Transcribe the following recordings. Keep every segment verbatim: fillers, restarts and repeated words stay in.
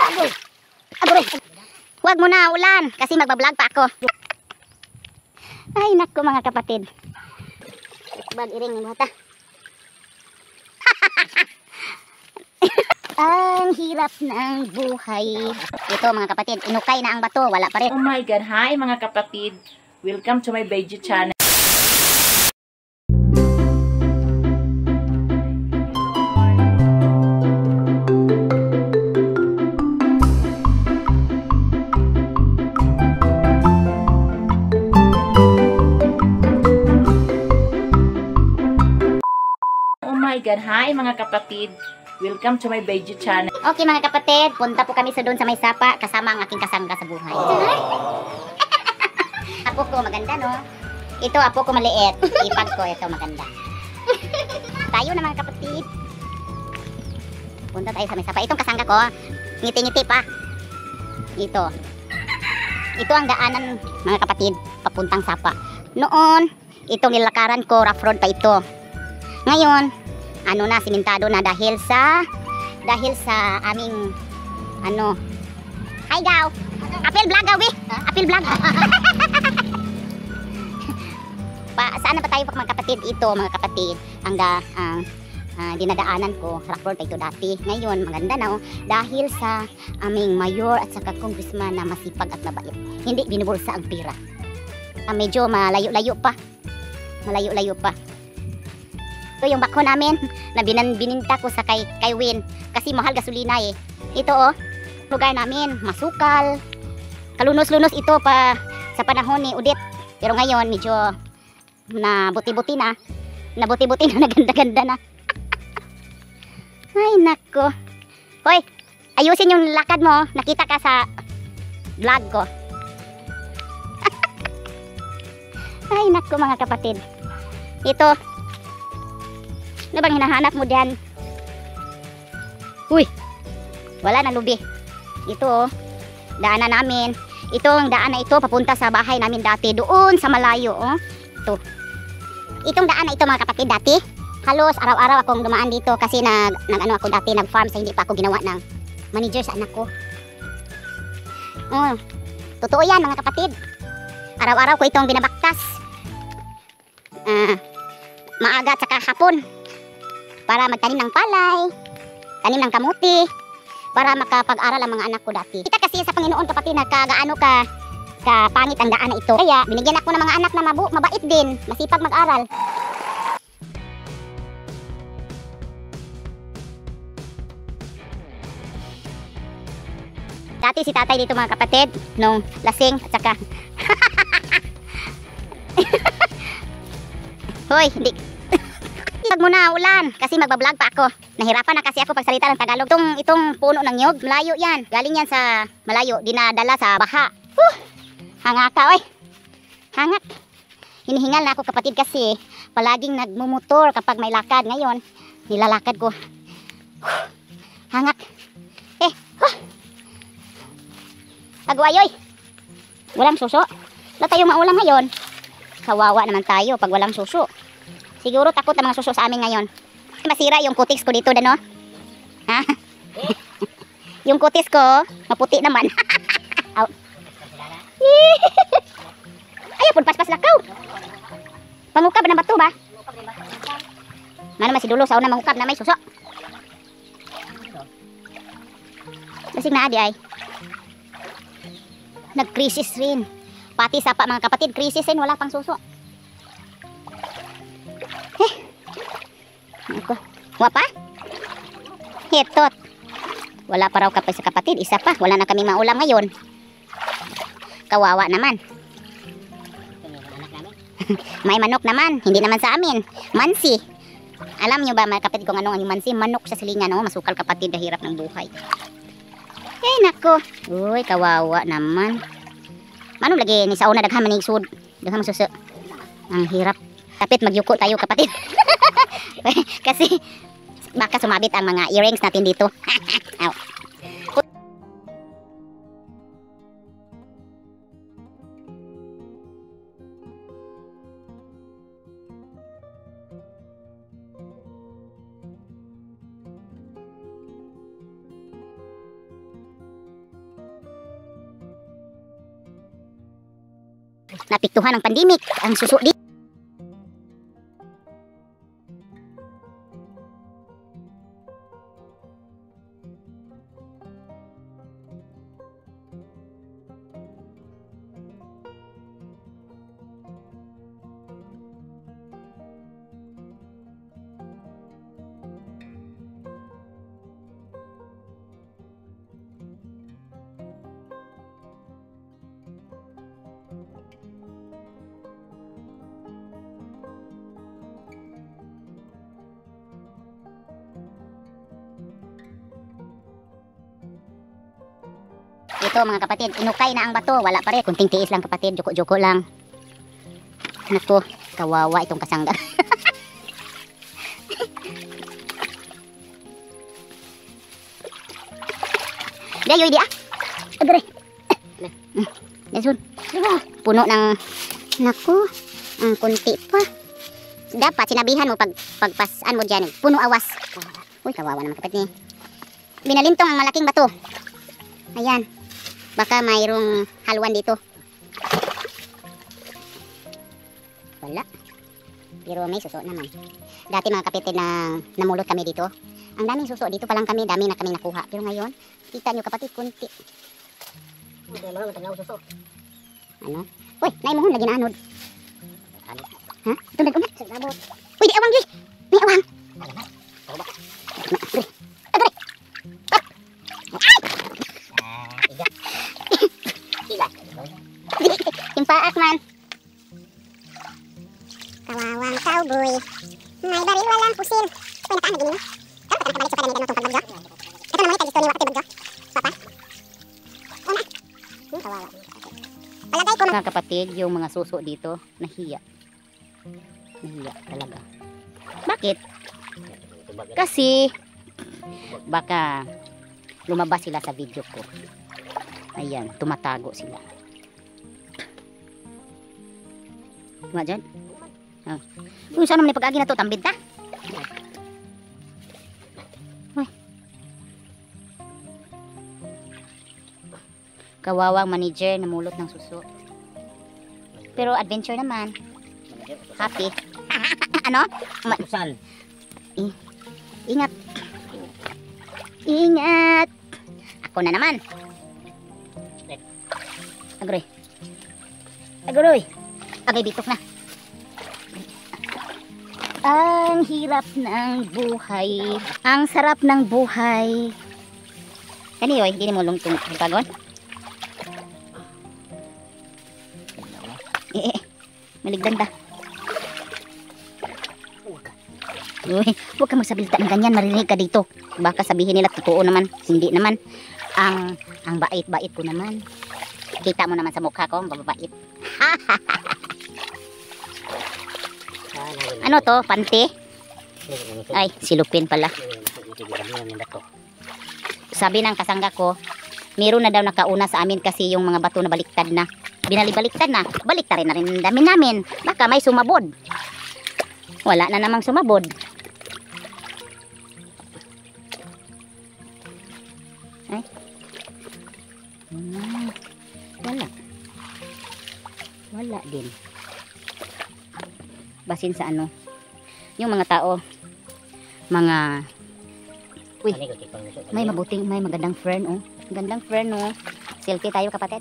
Agoy. Agoy. Huwag mo na ulan kasi magbablog pa ako. Ay naku mga kapatid. Bag iring ng mata. Ang hirap ng buhay. Ito mga kapatid, inukay na ang bato, wala pa rin. Oh my God, hi mga kapatid. Welcome to my Beijing channel. Oh my God, hi mga kapatid. Welcome to my Beijing channel. Okay mga kapatid, punta po kami sa doon sa may sapa kasama ang aking kasangga sa buhay. Apo ko maganda no? Ito apo ko maliit. Ipag ko ito maganda. Tayo na mga kapatid. Punta tayo sa may sapa. Itong kasangga ko, ngiti-ngiti pa. Ito. Ito ang daanan mga kapatid papuntang sapa. Noon, itong nilakaran ko, rough road pa ito. Ngayon, ano na, simentado na dahil sa dahil sa aming ano. Hi gaw. Apil vlog gaw, apil vlog. Pa saan na pa tayo mga kapatid ito, mga kapatid, ang da, ang uh, dinadaanan ko, rough road pa ito dati. Ngayon, maganda na oh, dahil sa aming mayor at saka congressman na masipag at mabait. Hindi binubulsa ang pira. Uh, medyo malayo-layo pa. Malayo-layo pa. Ito yung bako namin na binan, bininta ko sa kay, kay Win kasi mahal gasolina eh. Ito oh, lugar namin, masukal. Kalunos-lunos ito pa sa panahon ni Udit. Pero ngayon medyo na buti-buti na. Na buti-buti na, naganda-ganda na. Ay nako. Hoy, ayusin yung lakad mo. Nakita ka sa vlog ko. Ay nako mga kapatid. Ito, ano bang hinahanap mo diyan? Uy, wala na lubi. Ito oh, daanan namin. Itong daan na ito papunta sa bahay namin dati doon sa malayo oh. Ito. Itong daan na ito mga kapatid dati, halos araw-araw akong dumaan dito kasi nag, nag ano ako dati, nag-farm sa hindi pa ako ginawa ng manager sa anak ko. Oh, totoo yan mga kapatid. Araw-araw ko itong binabaktas. Ah, maaga at saka hapon. Para magtanim ng palay, tanim ng kamuti, para makapag-aral ang mga anak ko dati. Kita kasi sa Panginoon kapatid na kagaano ka, ka pangit ang daan na ito. Kaya binigyan ako ng mga anak na mabu, mabait din, masipag mag-aral. Dati si tatay dito mga kapatid, nung lasing at saka hoy, hindi. Huwag mo na ulan kasi magbablog pa ako. Nahirapan na kasi ako pagsalita ng Tagalog. Itong, itong puno ng nyog, malayo yan. Galing yan sa malayo, dinadala sa baha. Huh! Hanga ka, oy. Hangak. Hinihingal na ako kapatid kasi palaging nagmumotor kapag may lakad. Ngayon, nilalakad ko. Huh! Hangak. Eh, huh! Agwayoy. Walang suso. Wala tayong maulam ngayon. Kawawa naman tayo pag walang suso. Siguro takot ang mga suso sa amin ngayon. Masira yung kutis ko dito, dano? Ha? Yung kutis ko, maputi naman. Ay, pun pas-pas lakaw. Mangukab na bato ba? Ano man si Dulo sa una mangukab na may suso. Lasing na adi ay. Nag-crisis rin. Pati sapa mga kapatid, crisis rin, wala pang suso. Eh, ako. Wapa? Hetot. Wala pa raw kapay sa kapatid. Isa pa. Wala na kami maulam ngayon. Kawawa naman. May manok naman. Hindi naman sa amin. Mansi. Alam nyo ba mga kapatid kung anong ang mansi? Manok sa silingan. No? Masukal kapatid na hirap ng buhay. Eh nako. Uy, kawawa naman. Manong lagi ni sa una daghan manig sud. Daghan masuso. Ang hirap. Kapit magyuko tayo kapatid. Kasi baka sumabit ang mga earrings natin dito. napiktuhan ng pandemic ang suso dito. Ito mga kapatid, inukay na ang bato. Wala pa rin. Kunting tiis lang kapatid. Juko-juko lang. Naku, kawawa itong kasangga. Dayoy di ah. Agre. Dasun. Puno ng... Naku, ang kunti pa. Dapat sinabihan mo pag pagpasan mo dyan. Puno awas. Uy, kawawa naman kapatid ni. Binalintong ang malaking bato. Ayan. Baka mayroong halwan dito. Wala. Pero may suso naman. Dati mga kapitid na namulot kami dito. Ang daming suso. Dito pa lang kami. Dami na kami nakuha. Pero ngayon, kita nyo kapatid, kunti. Ano? Uy, naimuhon lagi na anod. Ha? Ito nag-unat. Uy, di awang, Joy. May awang. Agre. Impaak man. Kawawang cowboy. May baril walang pusil. Ito nakaan na gini. Kamu ka nakabalik sa kanila ng pagbagyo. Ito naman ito gusto niyo wakati bagyo. Papa. Una. Hmm, kawawa. Palagay ko mga kapatid, yung mga suso dito nahiya. Nahiya talaga. Bakit? Kasi baka lumabas sila sa video ko. Ayan, tumatago sila. Tuma dyan? Oh. Kung saan naman yung pag-agi na to, tambid ta? Uy. Kawawang manager, namulot ng suso. Pero adventure naman. Happy. Ano? Ma I Ingat. Ingat. Ako na naman. Agroy. Agroy. Agay bitok na. Ang hirap ng buhay. Ang sarap ng buhay. Kaniyo, hindi mo lungtong pagkagon. Eh, eh. Maligdan ta. Uy, huwag ka magsabilta ng ganyan. Marinig ka dito. Baka sabihin nila totoo naman. Hindi naman. Ang ang bait-bait ko naman. Kita mo naman sa mukha ko, ang babait. Ano to? Panty? Ay, silupin pala. Sabi ng kasangga ko, meron na daw nakauna sa amin kasi yung mga bato na baliktad na. Binalibaliktad na. Baliktad rin na rin ang dami namin. Baka may sumabod. Wala na namang sumabod. Ay. Hmm. Wala. Wala din. Basin sa ano. Yung mga tao. Mga. Uy. May mabuting, may magandang friend oh. Gandang friend oh. Selfie tayo kapatid.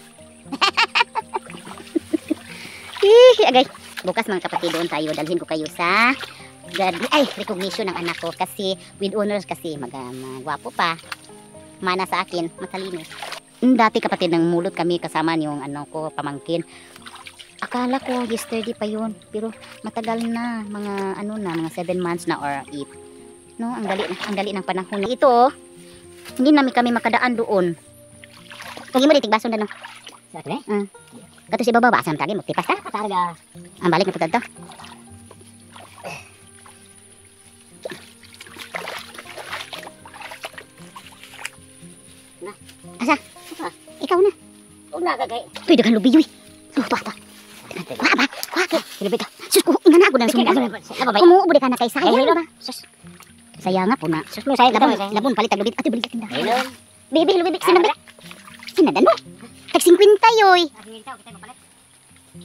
Ih, agay. Bukas mga kapatid doon tayo. Dalhin ko kayo sa ay, recognition ng anak ko. Kasi with honors kasi mag, magwapo pa. Mana sa akin. Matalino. Dati kapatid nang mulot kami kasama yung ano ko, pamangkin. Akala ko yesterday pa yun. Pero matagal na. Mga ano na, mga seven months na or eight. No, ang dali, ang dali ng panahon. Ito, hindi namin kami makadaan doon. Lagi mo rin, tigbason na no. Sa akin eh? Uh. Gato si baba, asam tagi, magtipas ka? Targa. Ang balik na po dito. Na. Asa? Ah. Ikaw na. Huwag na kagay. Pwede kang lubiyoy. Oh, ito, ito. Wala ba? Kwake. Lubiyo. Sus, ko, nga na ako ng sumba. Umuubo di ka na kay sayang. Sus. Sayang nga po na. Sus, mo sayang. Labon, labon, palit ang lubid. Ate, balik ka tinda. Bibi, lubid, sinabi. Sinadan mo. Tag fifty yoy.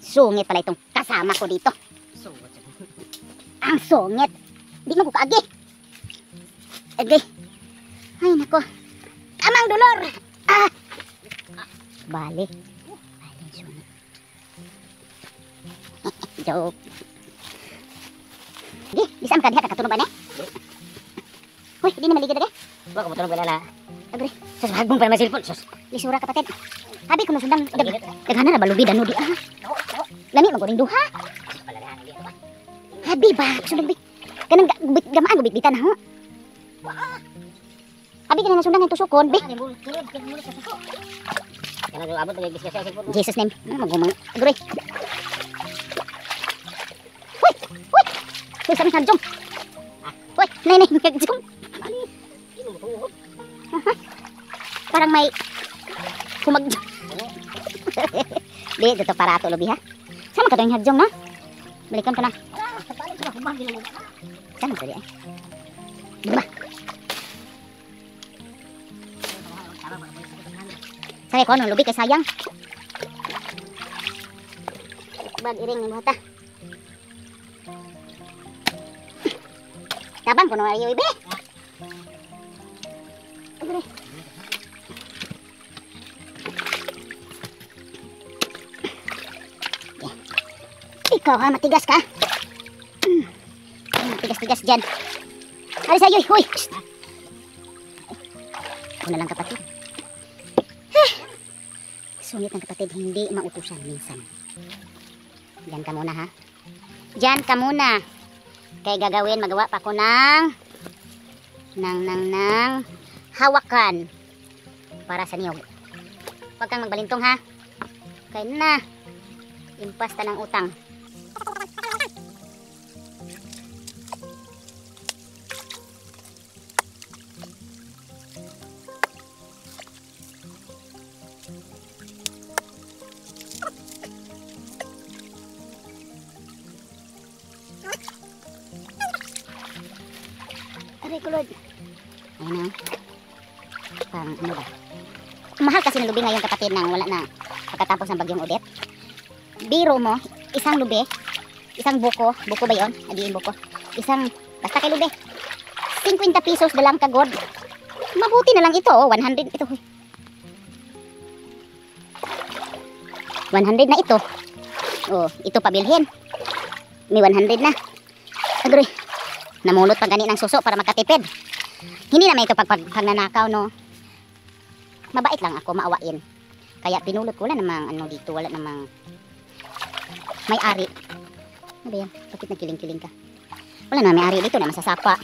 sungit pala itong kasama ko dito. Ang sungit. Di mo ko kaagi. Agi. Ay, nako. Amang dolor. Ah. Bali. Bali, sungit. Joke. Di, bisa ang kadiha kakatunog ba na? Hoy, di na maligid agi. Ba ko tunog wala. Agre. Sus hagbong pa may cellphone sus. Lisura kapatid. Habi ko masundang dag daghana na balubi dano di ah. Lami maguring duha. Habi ba sundang bi. Kanang gamaan gubit bitan ho. Habi kana sundang ang tusukon bi. Kana do abot ng diskusyon sa cellphone. Jesus name. Ano magumang agre. Hoy, hoy. Hoy sa nang jom. Hoy, nay nay jom. Parang may humag. Di, dito para ato lobi ha. Sama ka doon hagjong na? Balikan ka na. Sama ka eh. Diba? Saya ko ano, lobi kay sayang. Bag iring ng buhata. Tabang ko na ayo ibe. Agre. Ikaw ha, matigas ka. Hmm. Matigas-tigas dyan. Alis sa'yo, huy. Ako na lang kapatid. Eh. Sungit ng kapatid, hindi mautusan minsan. Diyan ka muna ha. Diyan ka muna. Kaya gagawin, magawa pa ko ng nang nang nang hawakan para sa niyog. Huwag kang magbalintong ha. Kaya na. Impasta ng utang. Aray ko Lord. Ayun na. Pang ano ba? Mahal kasi ng lubi ngayon kapatid nang wala na pagkatapos ng bagyong Odette. Biro mo, isang lubi, isang buko, buko ba yun? Adiin buko. Isang, basta kay lubi. fifty pesos na lang kagod. Mabuti na lang ito, oh, one hundred ito. one hundred na ito. Oh, ito pabilhin. May one hundred na. Agroy. Namulot pa gani ng suso para makatipid. Hindi naman ito pag, pag, pag nanakaw, no. Mabait lang ako, maawain. Kaya pinulot ko, wala namang ano dito, wala namang may-ari. Ano ba yan? Bakit nagkiling-kiling ka? Wala na may-ari dito na masasapa.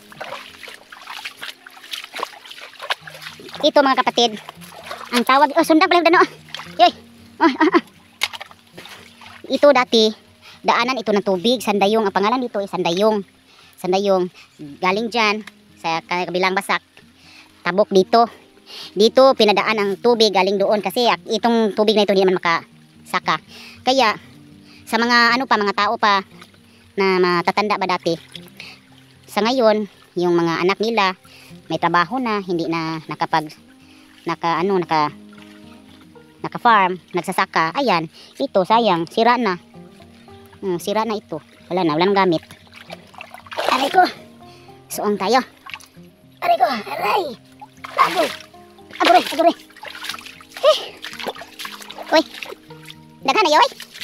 Ito mga kapatid, ang tawag, oh sundag pala yung dano. Yoy. Oh, ah, ah. Ito dati, daanan ito ng tubig, Sandayong. Ang pangalan dito ay Sandayong. Sandayong, galing dyan sa kabilang basak. Tabok dito. Dito pinadaan ang tubig galing doon kasi itong tubig na ito hindi naman makasaka. Kaya sa mga ano pa, mga tao pa na matatanda ba dati, sa ngayon yung mga anak nila may trabaho na, hindi na nakapag naka ano naka naka farm, nagsasaka. Ayan, ito sayang, sira na. Hmm, sira na ito. Wala na, walang gamit. Aray ko. Suong tayo. Aray ko, aray. Agoy. Agoy, agoy. Eh. Uy. Daghan na yoy.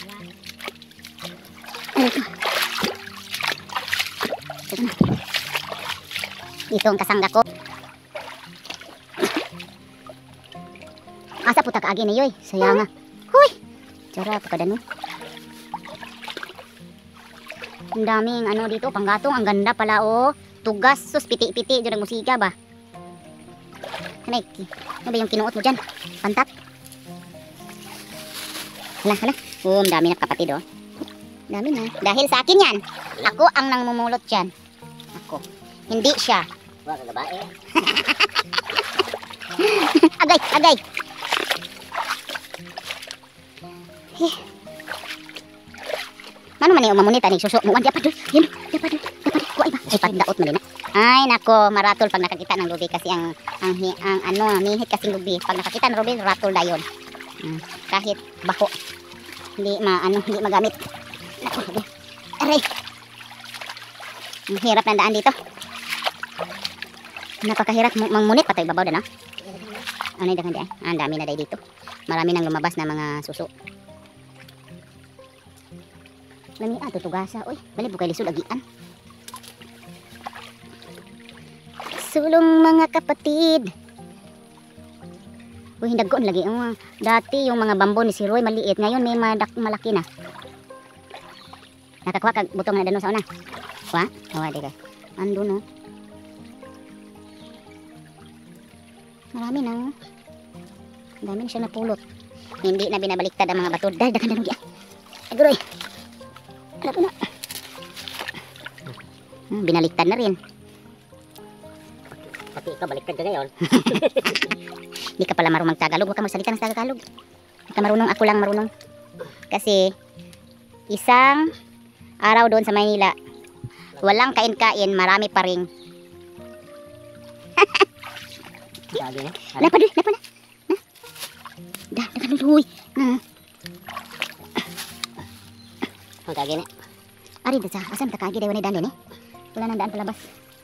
Aray ko. Ito ang kasangga ko. Asa puta kaagi na yoy. Sayang nga. Huy. Tsara, pakadano. Ang daming ano dito, panggatong. Ang ganda pala oh. Tugas, sus, piti-piti. Diyan ang musika ba? Hanay, ano ba yung kinuot mo dyan? Pantat? Hala, hala. Oh, ang dami na kapatid oh. Dami na. Dahil sa akin yan. Ako ang nangmumulot dyan. Ako. Hindi siya. Wala ka babae. Agay, agay. Eh. Mano man yung mamunita ni suso mo. Diya pa doon. Yan. Diya pa doon. Diya pa doon. Kuha iba. Ay, patdaot malina. Ay, nako. Maratol pag nakakita ng lubi kasi ang, ang, ang ano, mihit kasing lubi. Pag nakakita ng lubi, ratol dayon. Hmm. Kahit bako. Hindi ma ano, hindi magamit. Aray. Ang hirap ng daan dito. Napakahirap mangmunit patay babaw na, no? Ano yung dakan di ay? Ah, ang dami na dahil dito. Marami nang lumabas na mga suso. Lami ah, tutugasa. Uy, bali bukay lisod agian. Sulong mga kapatid. Uy, hindagkoon lagi. Uh, dati yung mga bambo ni si Roy maliit. Ngayon may madak malaki na. Nakakuha kag butong na danon sa una. Kuha? Kuha di ka. Ando no. Marami na. Oh. Dami na siya napulot. Hindi na binabaliktad ang mga bato. Dahil dakan danon di ay. Aguroy. Alam ko na. Hmm, binaliktad na rin. Pati ikaw, baliktad ka ngayon. Hindi ka pala marunong Tagalog. Huwag ka magsalita ng Tagalog. Hindi ka marunong. Ako lang marunong. Kasi, isang araw doon sa Maynila, walang kain-kain, marami pa rin. Sabi na. Lapa doon, lapa na. Na. Da, nakaluluy. Na. Ang kagi na. Ari, da sa, asan takagi, dayo na daan din eh. Wala nang daan palabas.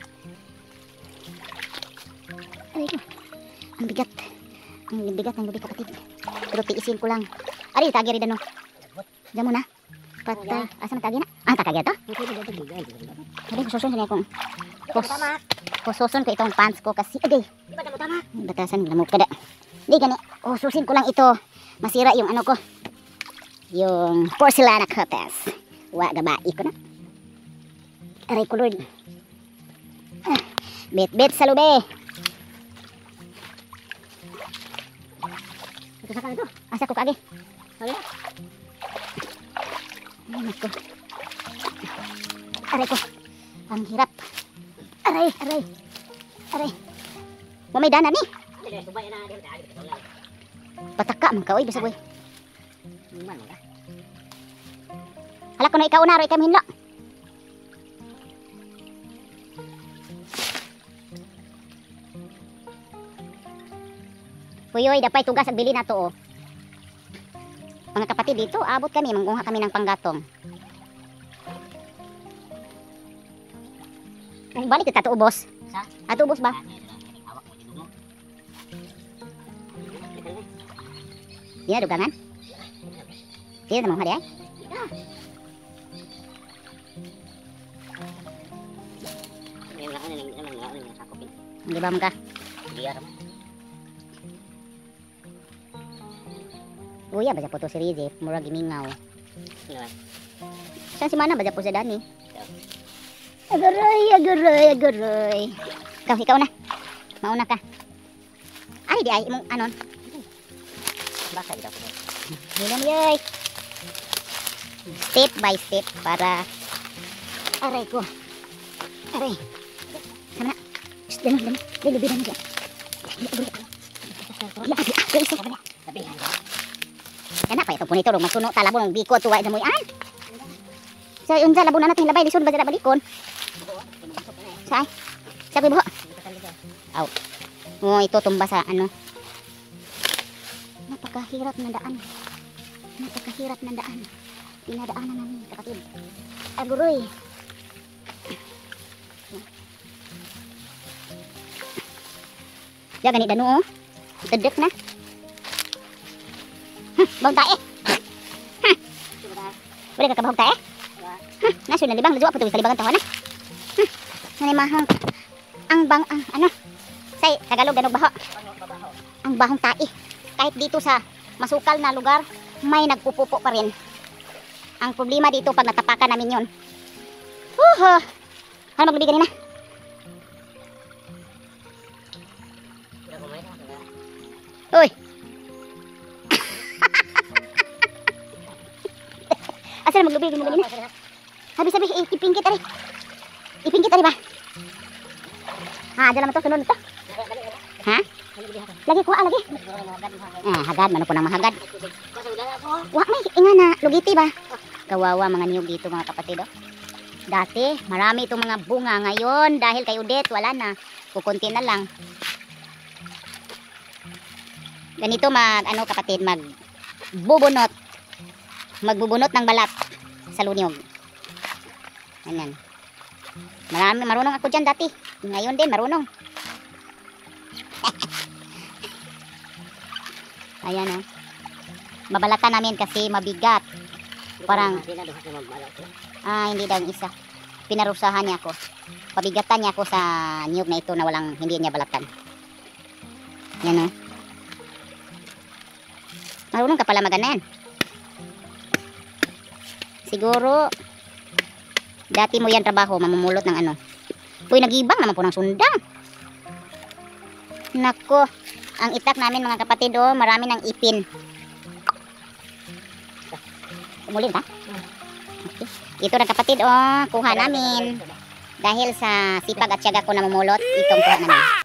Aray ko. Ang bigat. Ang bigat ng gabi kapatid. Pero tiisin ko lang. Ari, tagi rin no. Diyan mo na. Patay. Asa na tagi na? Ah, takagi to? Sabi ko susun na akong pos. Kususun ko itong pants ko kasi aday. Di ba tama? Batasan lamok kada. Di gani. Oh, susin ko lang ito. Masira yung ano ko. Yung porcelana cutters. Wa gabai ko na. Aray ko Lord. Ah, bit-bit sa lube. Ito sa kanito. Asa ko kagi? Sabi na. Ay, naku. Aray ko. Ang hirap. Aray, aray. Aray. Mamay danan ni. Subay na. Pataka man ka, oy, basta boy. Iman mo ka. Hala ko na ikaw na, ro ikaw hinlo. Uy, uy, dapay tugas at bili na to, oh. Mga kapatid dito, abot kami, mangguha kami ng panggatong. Ay, balik kita to, ubos. Sa? Ato, ubos ba? Hawak mo tinugo. Di na dugangan? Di na mga ay? Yung ano yung ano yung ano yung sakopin. Di ba mga? Hindi aram. Uya, baja po to si Rizzy, mura gimingaw. Ano? Saan si Mana, baja po sa Dani? Agaray, agaray, agaray. Ikaw, ikaw na. Mauna ka. Ay, di ay, mong anon. Baka dito. Hilang yay. Step by step para aray ko. Aray. Sama na. Shh, dami, dami. Dali, lubi na siya. Iya, abi, abi, isa. Tapi Kana pa itong punito rong masuno talabo ng biko tuwa sa muyan. Sa unsa labo na natin labay lisod ba sa balikon? Sa sa kuy buho. Aw. Oh, ito tumba sa ano. Napakahirap na daan. Napakahirap na daan. Dinadaanan namin kapatid. Aguroy. Ya ganit danu oh. Tedek na. Hm, bang tae. Hm. Boleh ka kabahog tae? Hm, nasun na libang, najuwa po ito kalibangan tawa na. Hm, nanimahong ang bang, ang ano, say, Tagalog, ganog baho. Ang bahong tae. Kahit dito sa masukal na lugar, may nagpupupo pa rin. Ang problema dito, pag natapakan namin yun. Huho! Ano maglubi kanina? Uy! Asa na maglubi kanina? Sabi-sabi, ipingkit ari. Ipingkit ari ba? Ha, dyan naman to, sunod to. Ha? Lagi ko, ah, lagi. Ah, hagad, mano po nang mahagad. Wah, may inga na, lugiti ba? Kawawa mga niyog dito mga kapatid, oh. Dati, marami itong mga bunga. Ngayon, dahil kay Udet, wala na. Kukunti na lang. Ganito mag, ano kapatid, mag bubunot. magbubunot ng balat sa lunyog. Ayan. Marami, marunong ako dyan dati. Ngayon din, marunong. Ayan o. Babalatan namin kasi mabigat. Parang, Sila doon sa magbalot. ah, hindi daw yung isa. Pinarusahan niya ako. Pabigatan niya ako sa niyog na ito na walang, hindi niya balatan. Yan o. Marunong ka pala magana yan. Siguro, dati mo yan trabaho, mamumulot ng ano. Uy, nagibang naman po ng sundang. Nako, ang itak namin mga kapatid, oh, marami ng ipin. Umulin ka? Okay. Ito na kapatid, oh, kuha namin. Dahil sa sipag at tiyaga ko na mamulot, itong kuha namin.